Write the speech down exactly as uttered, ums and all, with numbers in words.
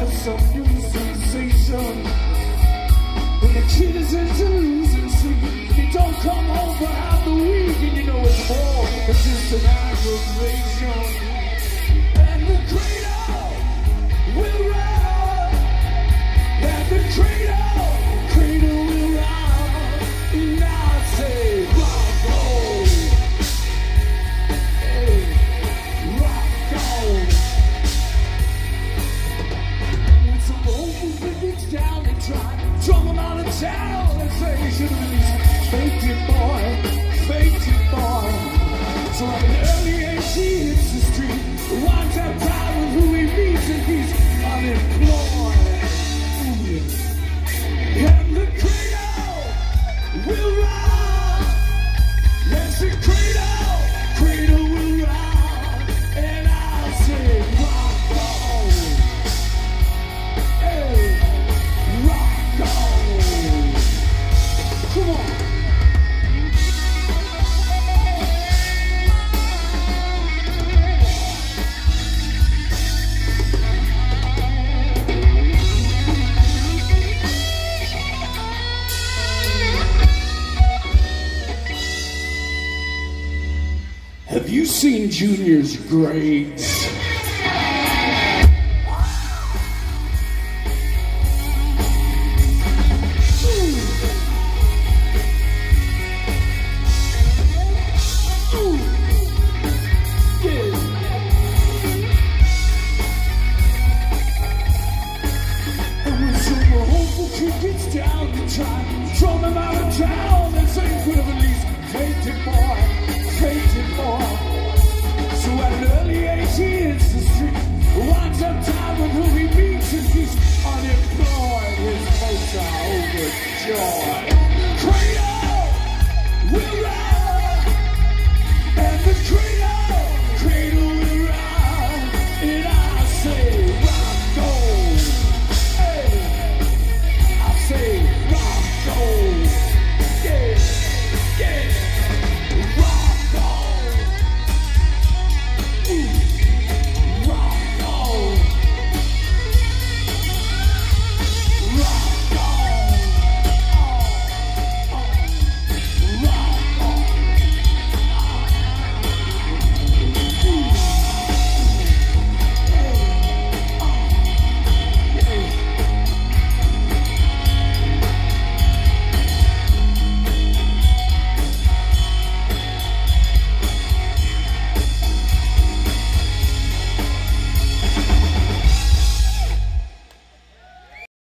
for some new sensation. When the kid is into losing sleep, he don't come home for half the week, and you know it's more than just an aggravation. And the cradle will rock, and the cradle, cradle will rock, and I say rock on, hey, rock on. When some old movement gets down and try, drum them out of town and say you should have released faked it, boy, faked it, boy. So at an early age he hits the street, winds up proud with who he meets, and he's unemployed. Ooh, yeah. And the cradle will rock. Yes, the cradle, cradle will rock. And I'll say rock on. Hey, rock on. Come on. Have you seen Junior's grades? Joy.